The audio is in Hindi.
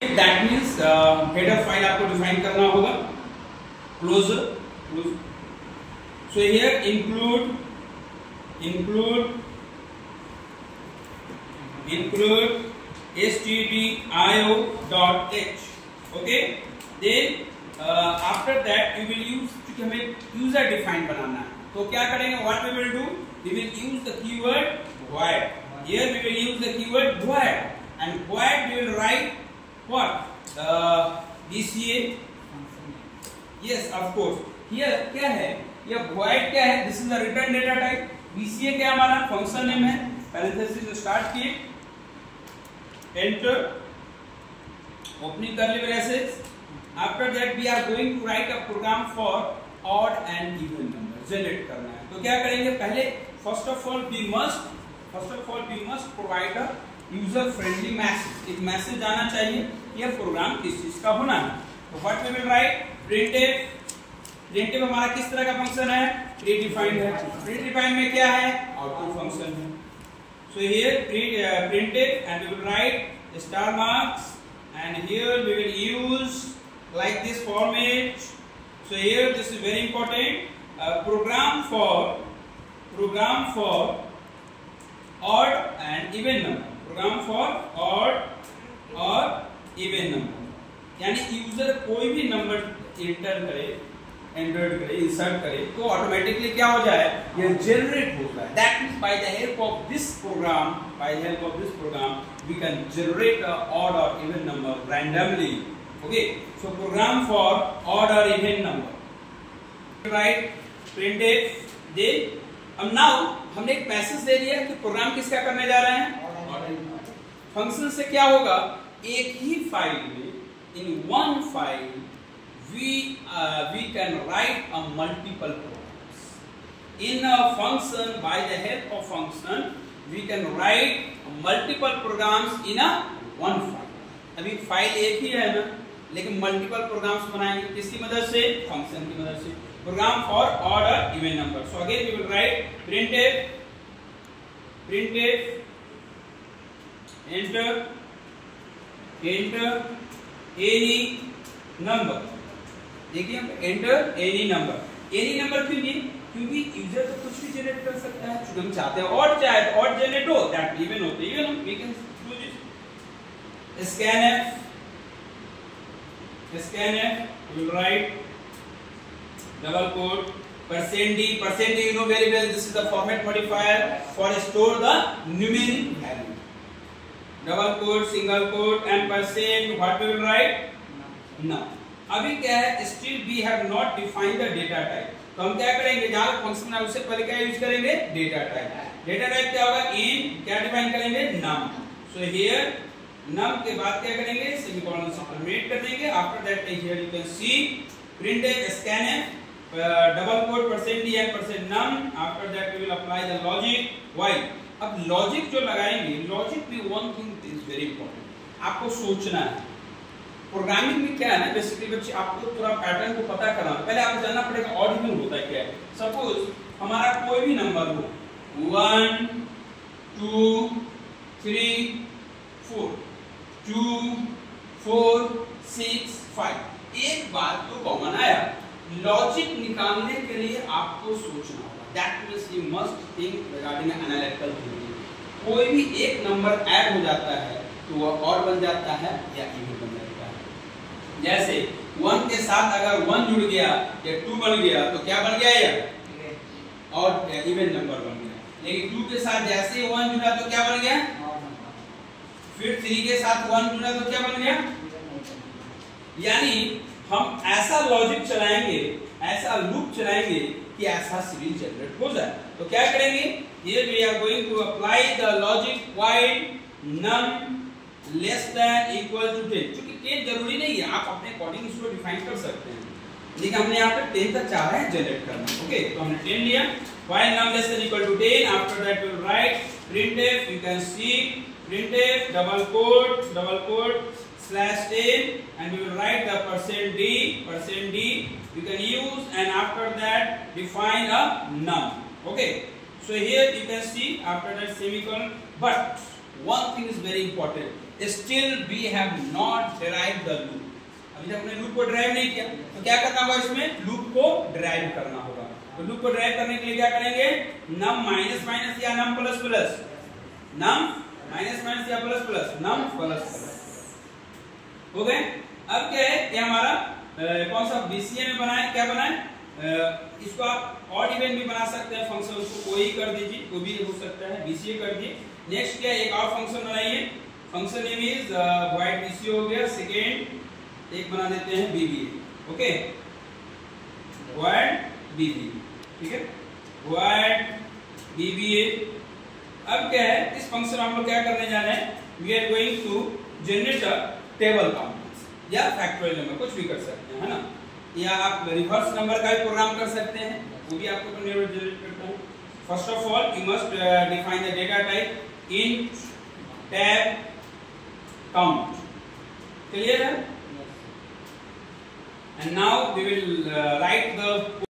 दैट मीन्स हेडर फाइल आपको डिफाइन करना होगा. Closure. So here include stdio.h. okay, then after that you will use, क्योंकि हमें यूजर डिफाइन बनाना है तो क्या करेंगे, what we will do, we will use the keyword void. Here we will use the keyword void, and void we will write what, DCA. yes of course. here क्या है, यह void क्या है, this is the return data type. DCA क्या हमारा फंक्शन नेम है. पैरेंथेसिस स्टार्ट किए, enter, opening curly braces. After that we are going to write a program for odd and even number generate करना है. तो क्या करेंगे, पहले first of all we must provide a user friendly message. एक मैसेज आना चाहिए यह प्रोग्राम किस चीज का होना है. तो what we will write, printf. Printf हमारा किस तरह का फंक्शन है, प्रीडिफाइंड है. प्रीडिफाइंड में क्या है, आउटपुट फंक्शन है. So here printf, and we will write star marks, and here we will use like this format. So here this is very important. Program for odd and even number. Program for odd or even number. यानी यूजर कोई भी नंबर इंटर करे, इंसर्ट करे तो ऑटोमेटिकली क्या हो जाए, ये जनरेट होता है. That means by the help of this program we can generate a odd और even number randomly. Okay, so program for odd और इवन नंबर, राइट printf. दे अब नाउ हमने एक मैसेज दे दिया कि प्रोग्राम किसका करने जा रहे हैं, फंक्शन से क्या होगा, एक ही फाइल में, in one file we can write a multiple programs. In a function, by the help of function we can write multiple programs in a one file. अभी फाइल एक ही है ना, लेकिन मल्टीपल प्रोग्राम्स बनाएंगे किसकी मदद से, फंक्शन की मदद से. प्रोग्राम फॉर ऑड और even number. So again we will write printf enter any number. देखिए हम enter any number. Any number क्यों नहीं, क्योंकि यूजर तो कुछ भी जनरेट कर सकता है. हम चाहते हैं ऑड जनरेट हो, दैट इवन होते हैं, we can do this. scanf we will write double quote %d. you know very well, this is the format modifier for store the numeric value. double quote, single quote, and %, what we will write, now. अभी क्या है, still we have not defined the data type. तो हम क्या करेंगे, जहां फंक्शन है उससे पहले क्या यूज करेंगे, डेटा टाइप. डेटा टाइप क्या होगा, इन क्या डिफाइन करेंगे, num. सो हियर num के बाद क्या करेंगे, सेमीकोलन से टर्मिनेट कर देंगे. After that here you can see printf scanf double quote %d and %num. After that we will apply the logic while. अब लॉजिक जो लगाएंगे, लॉजिक में one thing is very important, आपको सोचना है. प्रोग्रामिंग में क्या है ना, बेसिकली बच्चे आपको पूरा पैटर्न को पता करना है. पहले आपको जानना पड़ेगा ऑड इवन होता है क्या है. सपोज हमारा कोई भी नंबर हो 1 2 3 4 2 4 6 5, एक बात तो कॉमन आया. लॉजिक निकालने के लिए आपको सोचना होगा. That means you must think regarding analytical thinking. कोई भी एक नंबर ऐड हो जाता है तो वह ऑड बन जाता है या इवन बन जाता है. जैसे 1 के साथ अगर 1 जुड़ गया या 2 बन गया तो क्या बन गया, या और इवन नंबर बन गया. लेकिन 2 के साथ जैसे 1 जुड़ा तो क्या बन गया, फिर 3 के साथ 1 जुड़ा तो क्या बन गया. यानी हम ऐसा लॉजिक चलाएंगे, ऐसा लूप चलाएंगे कि ऐसा सीरीज जनरेट हो जाए. तो क्या करेंगे, here we are going to apply the logic while num less than equal to 10. क्योंकि 10 जरूरी नहीं है, आप अपने अकॉर्डिंग इसको डिफाइन कर सकते हैं, लेकिन हमने यहाँ पे 10 तक चाह रहे हैं जनरेट करना. ओके, तो हमने 10 लिया. while num less than equal to 10. after that we will write printf. you can see printf double quote /10, and we will write the %d you can use, and after that define a num. Okay, so here you can see after that semicolon. But one thing is very important, still we have not derived the loop. अभी तक हमने लूप को डिराइव नहीं किया, तो क्या करना होगा इसमें, लूप को डिराइव करना होगा। तो लूप को डिराइव करने के लिए क्या करेंगे, नम माइनस माइनस या num plus plus, num minus minus या plus plus, num plus plus, हो गए। अब क्या है, ये हमारा कौन सा बीसीए में बना है, क्या बना है, इसको आप ऑड इवन भी बना सकते हैं फंक्शन, उसको कोई कर दीजिए, कोई भी हो सकता है, बीसीए कर दिए। नेक्स्ट क्या है, एक और फंक्शन बनाइए, function name is void BCA हो गया। सेकेंड एक बना देते हैं बीबीए, ओके, वॉइड बीबीए, ठीक है, वॉइड बीबीए। अब क्या है, इस फंक्शन हम लोग क्या करने जा रहे हैं, we are going to generate a table count या फैक्टोरियल नंबर, कुछ भी कर सकते हैं, है ना, या आप रिवर्स नंबर का भी प्रोग्राम कर सकते हैं, वो भी आपको जनरेट करता है। First of all you must define the data type int tab count, clear है, and now we will write the